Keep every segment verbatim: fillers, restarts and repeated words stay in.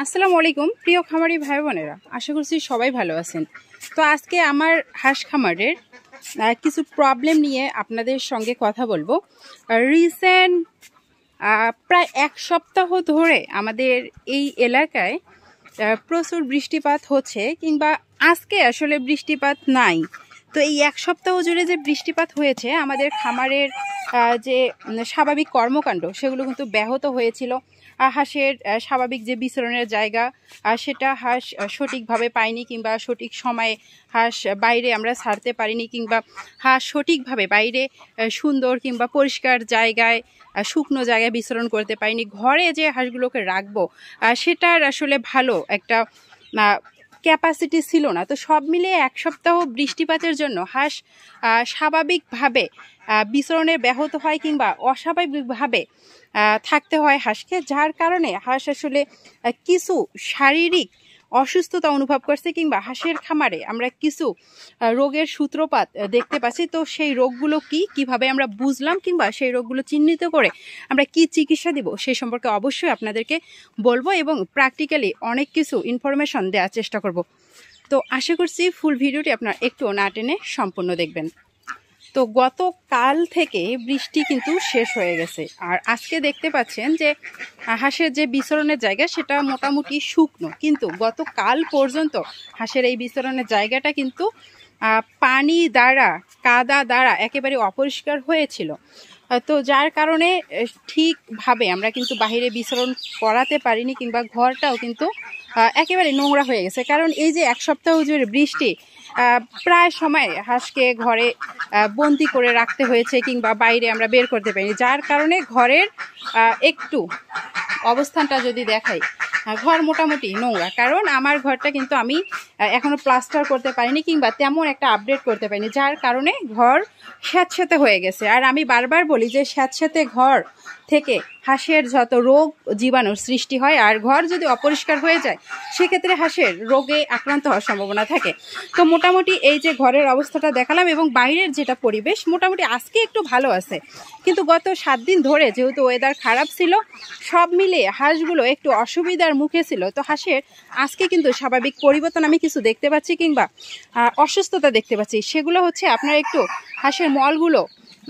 আসসালামু আলাইকুম প্রিয় খামারি ভাই বোনেরা, আশা করছি সবাই ভালো আছেন। তো আজকে আমার হাঁস খামারের কিছু প্রবলেম নিয়ে আপনাদের সঙ্গে কথা বলবো। রিসেন্ট প্রায় এক সপ্তাহ ধরে আমাদের এই এলাকায় প্রচুর বৃষ্টিপাত হচ্ছে, কিংবা আজকে আসলে বৃষ্টিপাত নাই। তো এই এক সপ্তাহ জুড়ে যে বৃষ্টিপাত হয়েছে, আমাদের খামারের যে স্বাভাবিক কর্মকাণ্ড সেগুলো কিন্তু ব্যাহত হয়েছিল। হাঁসের স্বাভাবিক যে বিচরণের জায়গা সেটা হাঁস সঠিকভাবে পায়নি, কিংবা সঠিক সময়ে হাঁস বাইরে আমরা ছাড়তে পারিনি, কিংবা হাঁস সঠিকভাবে বাইরে সুন্দর কিংবা পরিষ্কার জায়গায় শুকনো জায়গায় বিচরণ করতে পারিনি। ঘরে যে হাঁসগুলোকে রাখবো সেটার আসলে ভালো একটা ক্যাপাসিটি ছিল না। তো সব মিলিয়ে এক সপ্তাহ বৃষ্টিপাতের জন্য হাঁস স্বাভাবিকভাবে বিচরণের ব্যাহত হয়, কিংবা অস্বাভাবিকভাবে থাকতে হয় হাঁসকে, যার কারণে হাঁস আসলে কিছু শারীরিক অসুস্থতা অনুভব করছে, কিংবা হাঁসের খামারে আমরা কিছু রোগের সূত্রপাত দেখতে পাচ্ছি। তো সেই রোগগুলো কি কিভাবে আমরা বুঝলাম, কিংবা সেই রোগগুলো চিহ্নিত করে আমরা কি চিকিৎসা দিব সেই সম্পর্কে অবশ্যই আপনাদেরকে বলবো, এবং প্র্যাকটিক্যালি অনেক কিছু ইনফরমেশন দেওয়ার চেষ্টা করব। তো আশা করছি ফুল ভিডিওটি আপনারা একটু না টেনে সম্পূর্ণ দেখবেন। তো গতকাল থেকে বৃষ্টি কিন্তু শেষ হয়ে গেছে, আর আজকে দেখতে পাচ্ছেন যে হাঁসের যে বিচরণের জায়গা সেটা মোটামুটি শুকনো, কিন্তু গতকাল পর্যন্ত হাঁসের এই বিচরণের জায়গাটা কিন্তু পানি দ্বারা কাদা দ্বারা একেবারে অপরিষ্কার হয়েছিল। তো যার কারণে ঠিকভাবে আমরা কিন্তু বাহিরে বিচরণ করাতে পারিনি, কিংবা ঘরটাও কিন্তু একেবারে নোংরা হয়ে গেছে। কারণ এই যে এক সপ্তাহ জুড়ে বৃষ্টি, প্রায় সময় হাঁসকে ঘরে বন্দি করে রাখতে হয়েছে, কিংবা বাইরে আমরা বের করতে পারিনি, যার কারণে ঘরের একটু অবস্থানটা যদি দেখাই, ঘর মোটামুটি নোংরা। কারণ আমার ঘরটা কিন্তু আমি এখনো প্লাস্টার করতে পারিনি, কিংবা তেমন একটা আপডেট করতে পারিনি, যার কারণে ঘর স্যাঁতস্যাঁতে হয়ে গেছে। আর আমি বারবার বলি যে স্যাঁতস্যাঁতে ঘর থেকে হাঁসের যত রোগ জীবাণুর সৃষ্টি হয়, আর ঘর যদি অপরিষ্কার হয়ে যায় সেক্ষেত্রে হাঁসের রোগে আক্রান্ত হওয়ার সম্ভাবনা থাকে। তো মোটামুটি এই যে ঘরের অবস্থাটা দেখালাম, এবং বাইরের যেটা পরিবেশ মোটামুটি আজকে একটু ভালো আছে, কিন্তু গত সাত দিন ধরে যেহেতু ওয়েদার খারাপ ছিল, সব মিলিয়ে হাঁসগুলো একটু অসুবিধার মুখে ছিল। তো হাঁসের আজকে কিন্তু স্বাভাবিক পরিবর্তন আমি কিছু দেখতে পাচ্ছি, কিংবা অসুস্থতা দেখতে পাচ্ছি। সেগুলো হচ্ছে আপনারা একটু হাঁসের মলগুলো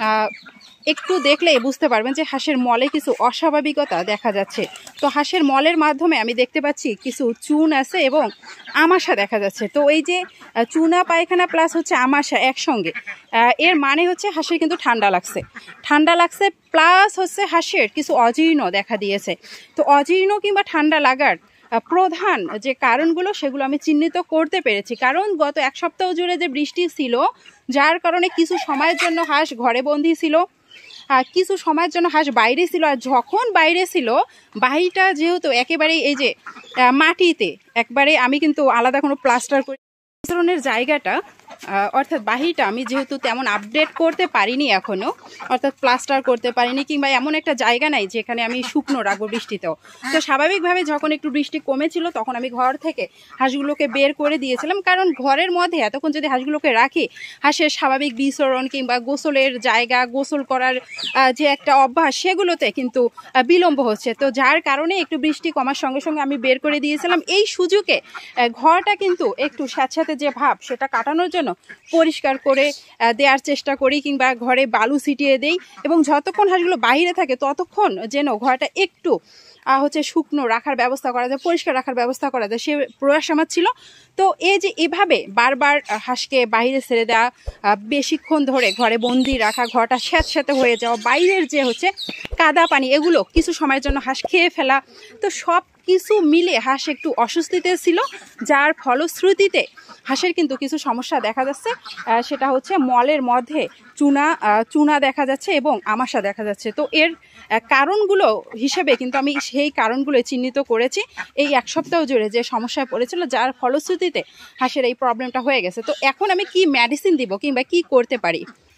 একটু দেখলেই বুঝতে পারবেন যে হাঁসের মলে কিছু অস্বাভাবিকতা দেখা যাচ্ছে। তো হাঁসের মলের মাধ্যমে আমি দেখতে পাচ্ছি কিছু চুন আছে এবং আমাশা দেখা যাচ্ছে। তো এই যে চুনা পায়খানা প্লাস হচ্ছে আমাশা একসঙ্গে, এর মানে হচ্ছে হাঁসের কিন্তু ঠান্ডা লাগছে ঠান্ডা লাগছে প্লাস হচ্ছে হাঁসের কিছু অজীর্ণ দেখা দিয়েছে। তো অজীর্ণ কিংবা ঠান্ডা লাগার প্রধান যে কারণগুলো সেগুলো আমি চিহ্নিত করতে পেরেছি। কারণ গত এক সপ্তাহ জুড়ে যে বৃষ্টি ছিল, যার কারণে কিছু সময়ের জন্য হাঁস ঘরে বন্দি ছিল, কিছু সময়ের জন্য হাঁস বাইরে ছিল। আর যখন বাইরে ছিল, বাহিরটা যেহেতু একেবারেই এই যে মাটিতে, একবারে আমি কিন্তু আলাদা কোনো প্লাস্টার করি বিচরণের জায়গাটা, অর্থাৎ বাহিরটা আমি যেহেতু তেমন আপডেট করতে পারিনি এখনও, অর্থাৎ প্লাস্টার করতে পারিনি, কিংবা এমন একটা জায়গা নাই যেখানে আমি শুকনো রাখবো বৃষ্টিতেও। তো স্বাভাবিকভাবে যখন একটু বৃষ্টি কমেছিল তখন আমি ঘর থেকে হাঁসগুলোকে বের করে দিয়েছিলাম। কারণ ঘরের মধ্যে এতক্ষণ যদি হাঁসগুলোকে রাখি, হাঁসের স্বাভাবিক বিচরণ কিংবা গোসলের জায়গা, গোসল করার যে একটা অভ্যাস, সেগুলোতে কিন্তু বিলম্ব হচ্ছে। তো যার কারণে একটু বৃষ্টি কমার সঙ্গে সঙ্গে আমি বের করে দিয়েছিলাম। এই সুযোগে ঘরটা কিন্তু একটু স্যাঁতস্যাঁতে যে ভাব সেটা কাটানোর জন্য পরিষ্কার করে দেওয়ার চেষ্টা করি, কিংবা ঘরে বালু ছিটিয়ে দেই, এবং যতক্ষণ হাঁসগুলো বাইরে থাকে ততক্ষণ যেন ঘরটা একটু হচ্ছে শুকনো রাখার ব্যবস্থা করা যায়, পরিষ্কার রাখার ব্যবস্থা করা যায়, সে প্রয়াস আমার ছিল। তো এই যে এভাবে বারবার হাঁসকে বাইরে ছেড়ে দেওয়া, বেশিক্ষণ ধরে ঘরে বন্দি রাখা, ঘরটা স্যাঁতস্যাঁতে হয়ে যাওয়া, বাইরের যে হচ্ছে কাদা পানি, এগুলো কিছু সময়ের জন্য হাঁস খেয়ে ফেলা, তো সব কিছু মিলে হাঁস একটু অস্বস্তিতে ছিল, যার ফলশ্রুতিতে হাঁসের কিন্তু কিছু সমস্যা দেখা যাচ্ছে। সেটা হচ্ছে মলের মধ্যে চুনা চুনা দেখা যাচ্ছে এবং আমাশা দেখা যাচ্ছে। তো এর কারণগুলো হিসেবে কিন্তু আমি সেই কারণগুলো চিহ্নিত করেছি এই এক সপ্তাহ জুড়ে যে সমস্যায় পড়েছিল, যার ফলশ্রুতিতে হাঁসের এই প্রবলেমটা হয়ে গেছে। তো এখন আমি কি মেডিসিন দিব, কিংবা কি করতে পারি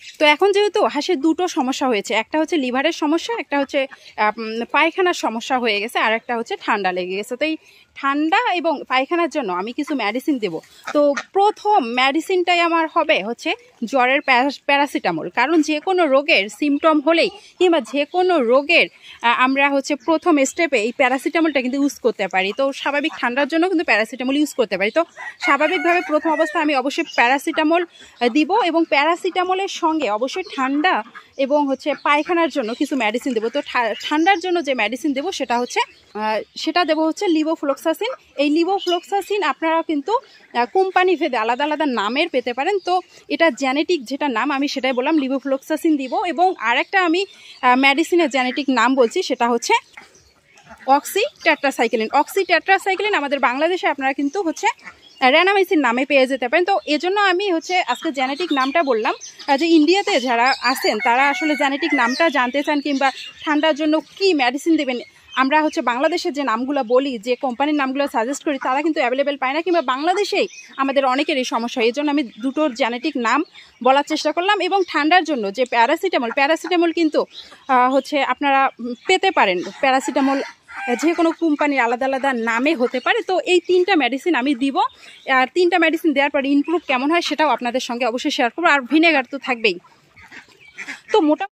তো এখন যেহেতু হাঁসের দুটো সমস্যা হয়েছে, একটা হচ্ছে লিভারের সমস্যা, একটা হচ্ছে পায়খানার সমস্যা হয়ে গেছে, আর একটা হচ্ছে ঠান্ডা লেগে গেছে। তো এই ঠান্ডা এবং পায়খানার জন্য আমি কিছু মেডিসিন দেব। তো প্রথম মেডিসিনটাই আমার হবে হচ্ছে জ্বরের প্যারাসিটামল। কারণ যে কোনো রোগের সিমটম হলেই কিংবা যে কোনো রোগের আমরা হচ্ছে প্রথম স্টেপে এই প্যারাসিটামলটা কিন্তু ইউজ করতে পারি। তো স্বাভাবিক ঠান্ডার জন্য কিন্তু প্যারাসিটামল ইউজ করতে পারি। তো স্বাভাবিকভাবে প্রথম অবস্থায় আমি অবশ্যই প্যারাসিটামল দিব এবং প্যারাসিটামলের সঙ্গে অবশ্যই ঠান্ডা এবং হচ্ছে পায়খানার জন্য কিছু মেডিসিন দেবো। তো ঠান্ডার জন্য যে মেডিসিন দেবো সেটা হচ্ছে সেটা দেবো হচ্ছে লিভোফ্লক্সাসিন। এই লিভোফ্লক্সাসিন আপনারা কিন্তু কোম্পানি ভেদে আলাদা আলাদা নামের পেতে পারেন। তো এটা জেনেটিক যেটা নাম আমি সেটাই বললাম, লিভোফ্লক্সাসিন দিব। এবং আরেকটা আমি মেডিসিনের জেনেটিক নাম বলছি, সেটা হচ্ছে অক্সি টেট্রাসাইক্লিন। অক্সি টেট্রাসাইক্লিন আমাদের বাংলাদেশে আপনারা কিন্তু হচ্ছে র্যানামাইসিন নামে পেয়ে যেতে পারেন। তো এজন্য আমি হচ্ছে আজকে জেনেটিক নামটা বললাম, যে ইন্ডিয়াতে যারা আছেন তারা আসলে জেনেটিক নামটা জানতে চান কিংবা ঠান্ডার জন্য কি মেডিসিন দেবেন। আমরা হচ্ছে বাংলাদেশের যে নামগুলো বলি, যে কোম্পানির নামগুলো সাজেস্ট করি, তারা কিন্তু অ্যাভেলেবেল পায় না কিংবা বাংলাদেশেই আমাদের অনেকের এই সমস্যা। এই জন্য আমি দুটোর জেনেটিক নাম বলার চেষ্টা করলাম। এবং ঠান্ডার জন্য যে প্যারাসিটামল, প্যারাসিটামল কিন্তু হচ্ছে আপনারা পেতে পারেন। প্যারাসিটামল যে কোনো কোম্পানির আলাদা আলাদা নামে হতে পারে। তো এই তিনটা মেডিসিন আমি দিব, আর তিনটা মেডিসিন দেওয়ার পর ইমপ্রুভ কেমন হয় সেটাও আপনাদের সঙ্গে অবশ্যই শেয়ার করবো। আর ভিনেগার তো থাকবেই। তো মোটা